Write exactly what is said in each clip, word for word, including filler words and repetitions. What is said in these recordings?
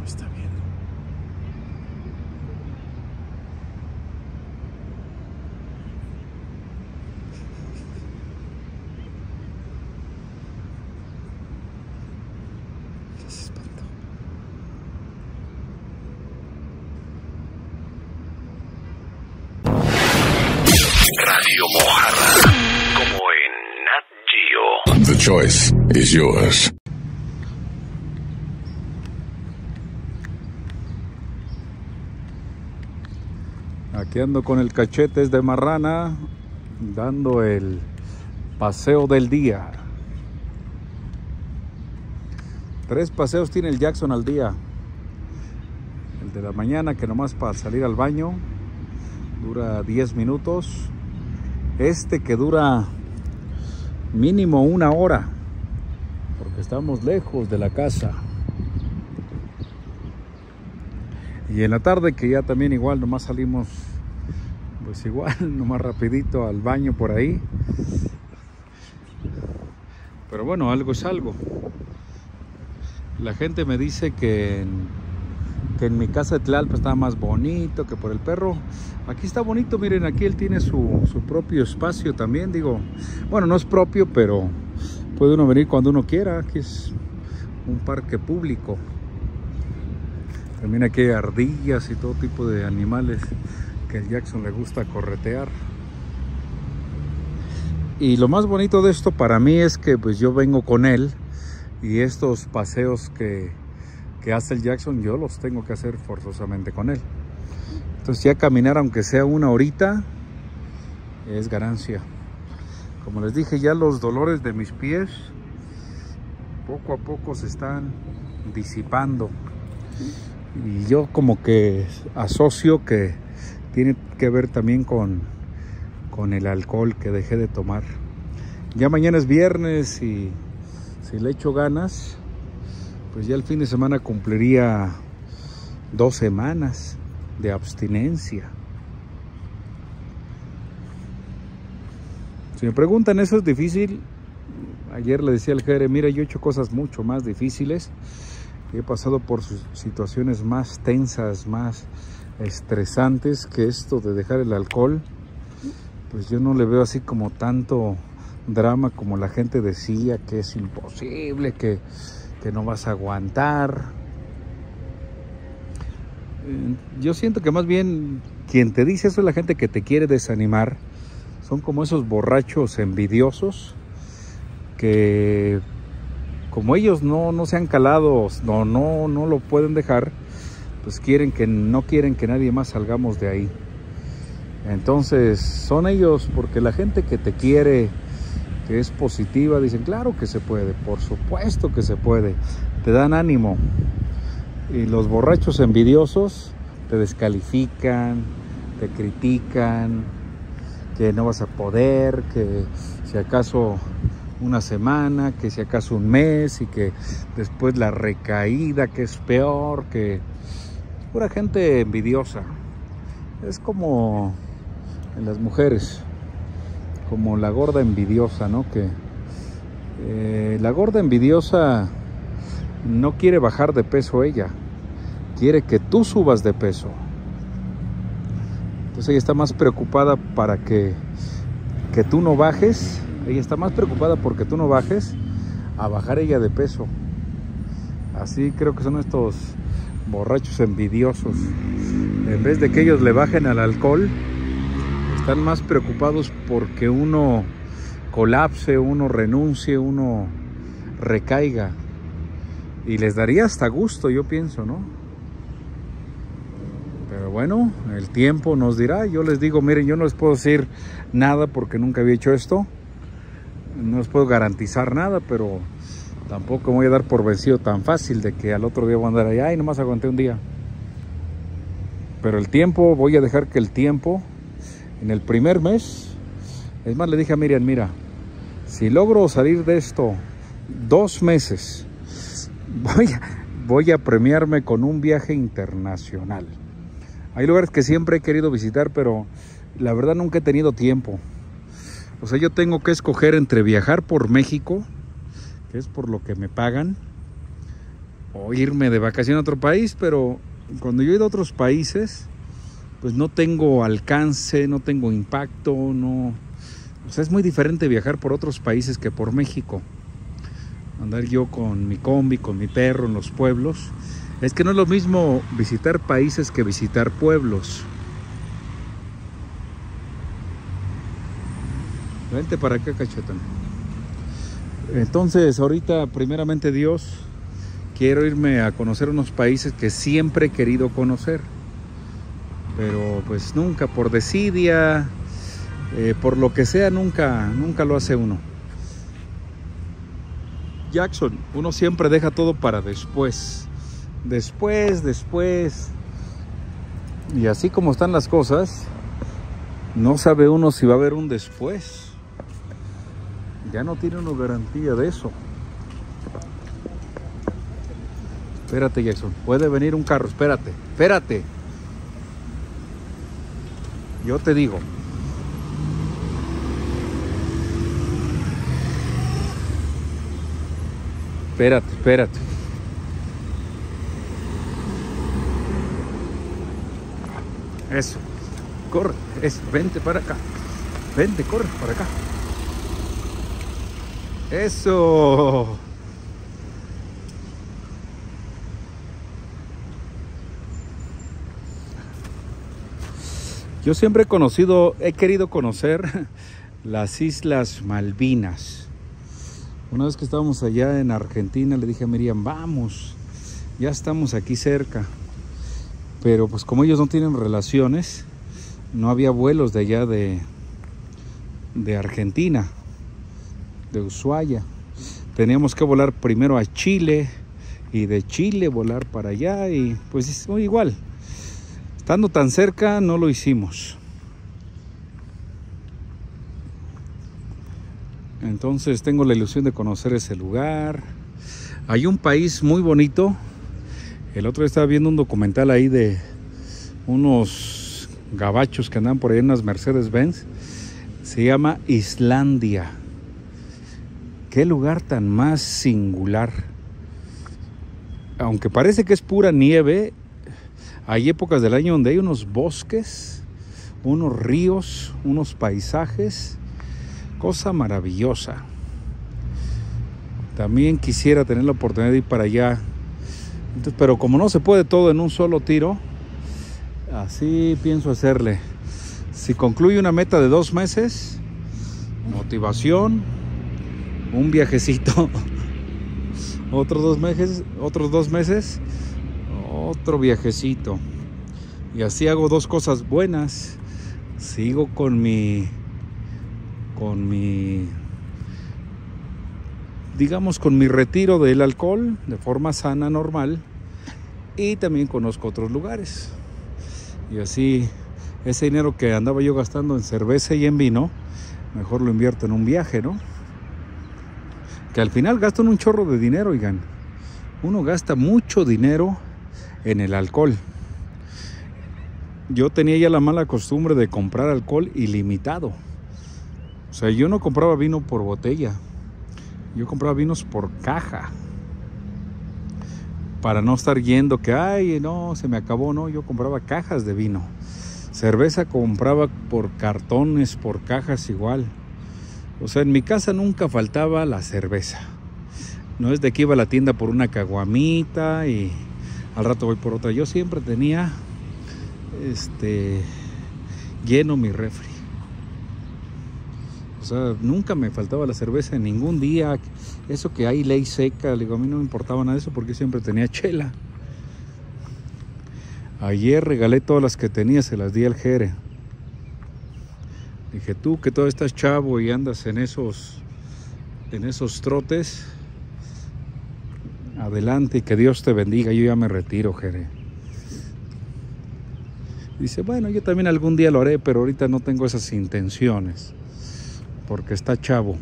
está viendo. Se espantó. Radio Mojarra, como en Nat Geo. The choice is yours. Aquí ando con el Cachetes de Marrana, dando el paseo del día. Tres paseos tiene el Jackson al día. El de la mañana, que nomás para salir al baño, dura diez minutos. Este que dura mínimo una hora, porque estamos lejos de la casa. Y en la tarde, que ya también igual nomás salimos, pues igual, nomás rapidito al baño por ahí. Pero bueno, algo es algo. La gente me dice que en, que en mi casa de Tlalpa está más bonito que por el perro. Aquí está bonito, miren, aquí él tiene su, su propio espacio también, digo. Bueno, no es propio, pero puede uno venir cuando uno quiera. Aquí es un parque público. También aquí hay ardillas y todo tipo de animales que al Jackson le gusta corretear. Y lo más bonito de esto para mí es que pues yo vengo con él, y estos paseos que, que hace el Jackson yo los tengo que hacer forzosamente con él. Entonces ya caminar aunque sea una horita es ganancia. Como les dije, ya los dolores de mis pies poco a poco se están disipando. Y yo como que asocio que tiene que ver también con, con el alcohol que dejé de tomar. Ya mañana es viernes y si le echo ganas, pues ya el fin de semana cumpliría dos semanas de abstinencia. Si me preguntan, ¿eso es difícil? Ayer le decía al Jere, mira, yo he hecho cosas mucho más difíciles. He pasado por situaciones más tensas, más estresantes que esto de dejar el alcohol. Pues yo no le veo así como tanto drama como la gente decía, que es imposible, que, que no vas a aguantar. Yo siento que más bien quien te dice eso es la gente que te quiere desanimar. Son como esos borrachos envidiosos que, como ellos no, no se han calado, no, no, no lo pueden dejar, pues quieren que, no quieren que nadie más salgamos de ahí. Entonces son ellos, porque la gente que te quiere, que es positiva, dicen claro que se puede, por supuesto que se puede, te dan ánimo. Y los borrachos envidiosos te descalifican, te critican, que no vas a poder, que si acaso una semana, que si acaso un mes, y que después la recaída, que es peor, que pura gente envidiosa. Es como en las mujeres, como la gorda envidiosa, ¿no? Que eh, la gorda envidiosa no quiere bajar de peso ella, quiere que tú subas de peso. Entonces ella está más preocupada para que, que tú no bajes. Ella está más preocupada porque tú no bajes a bajar ella de peso. Así creo que son estos borrachos envidiosos. En vez de que ellos le bajen al alcohol, están más preocupados porque uno colapse, uno renuncie, uno recaiga. Y les daría hasta gusto, yo pienso, ¿no? Pero bueno, el tiempo nos dirá. Yo les digo, miren, yo no les puedo decir nada porque nunca había hecho esto. No les puedo garantizar nada, pero tampoco me voy a dar por vencido tan fácil de que al otro día voy a andar allá y nomás aguanté un día. Pero el tiempo, voy a dejar que el tiempo, en el primer mes, es más, le dije a Miriam, mira, si logro salir de esto dos meses, voy a, voy a premiarme con un viaje internacional. Hay lugares que siempre he querido visitar, pero la verdad nunca he tenido tiempo. O sea, yo tengo que escoger entre viajar por México, que es por lo que me pagan, o irme de vacación a otro país, pero cuando yo he ido a otros países, pues no tengo alcance, no tengo impacto, no... O sea, es muy diferente viajar por otros países que por México. Andar yo con mi combi, con mi perro en los pueblos. Es que no es lo mismo visitar países que visitar pueblos. Vente para acá, cachetón. Entonces, ahorita, primeramente Dios, quiero irme a conocer unos países que siempre he querido conocer. Pero pues nunca, por desidia, eh, por lo que sea, nunca, nunca lo hace uno. Jackson, uno siempre deja todo para después. Después, después. Y así como están las cosas, no sabe uno si va a haber un después. Ya no tiene uno garantía de eso. Espérate, Jackson. Puede venir un carro. Espérate. Espérate. Yo te digo. Espérate, espérate. Eso. Corre. Eso. Vente para acá. Vente, corre para acá. Eso. Yo siempre he conocido, he querido conocer las Islas Malvinas. Una vez que estábamos allá en Argentina, le dije a Miriam, vamos, ya estamos aquí cerca. Pero pues como ellos no tienen relaciones, no había vuelos de allá de, de Argentina, de Ushuaia. Teníamos que volar primero a Chile y de Chile volar para allá y pues es muy igual. Estando tan cerca no lo hicimos. Entonces tengo la ilusión de conocer ese lugar. Hay un país muy bonito. El otro día estaba viendo un documental ahí de unos gabachos que andan por ahí en unas Mercedes-Benz. Se llama Islandia. Qué lugar tan más singular. Aunque parece que es pura nieve, hay épocas del año donde hay unos bosques, unos ríos, unos paisajes. Cosa maravillosa. También quisiera tener la oportunidad de ir para allá. Entonces, pero como no se puede todo en un solo tiro, así pienso hacerle. Si concluye una meta de dos meses, motivación, un viajecito, otros dos meses, otros dos meses, otro viajecito. Y así hago dos cosas buenas. Sigo con mi, con mi, digamos, con mi retiro del alcohol de forma sana, normal. Y también conozco otros lugares. Y así, ese dinero que andaba yo gastando en cerveza y en vino, mejor lo invierto en un viaje, ¿no? Que al final gastan un chorro de dinero, oigan. Uno gasta mucho dinero en el alcohol. Yo tenía ya la mala costumbre de comprar alcohol ilimitado. O sea, yo no compraba vino por botella. Yo compraba vinos por caja. Para no estar yendo que, ay, no, se me acabó, no. Yo compraba cajas de vino. Cerveza compraba por cartones, por cajas igual. O sea, en mi casa nunca faltaba la cerveza. No es de que iba a la tienda por una caguamita y al rato voy por otra. Yo siempre tenía este lleno mi refri. O sea, nunca me faltaba la cerveza en ningún día. Eso que hay ley seca, digo, a mí no me importaba nada de eso porque siempre tenía chela. Ayer regalé todas las que tenía, se las di al Jere. Dije, tú que todavía estás chavo y andas en esos, en esos trotes, adelante y que Dios te bendiga. Yo ya me retiro, Jere. Dice, bueno, yo también algún día lo haré, pero ahorita no tengo esas intenciones, porque está chavo.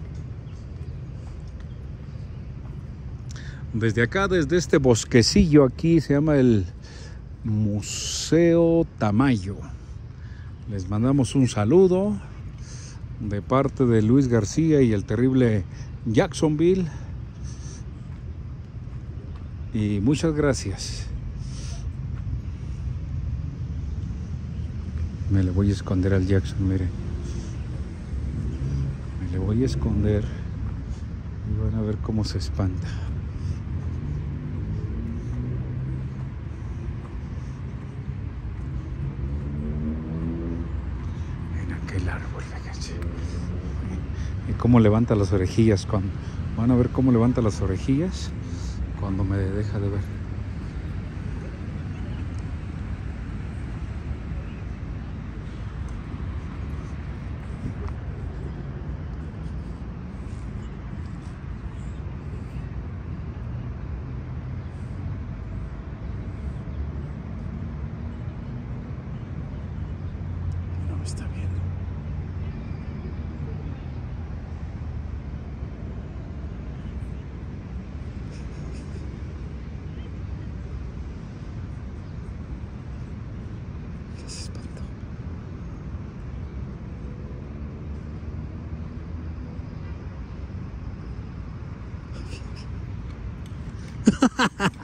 Desde acá, desde este bosquecillo aquí, se llama el Museo Tamayo. Les mandamos un saludo de parte de Luis García y el terrible Jacksonville. Y muchas gracias. Me le voy a esconder al Jackson, miren. Me le voy a esconder y van a ver cómo se espanta. En aquel árbol, fíjense. Y cómo levanta las orejillas cuando... Van a ver cómo levanta las orejillas cuando me deja de ver. No me está viendo.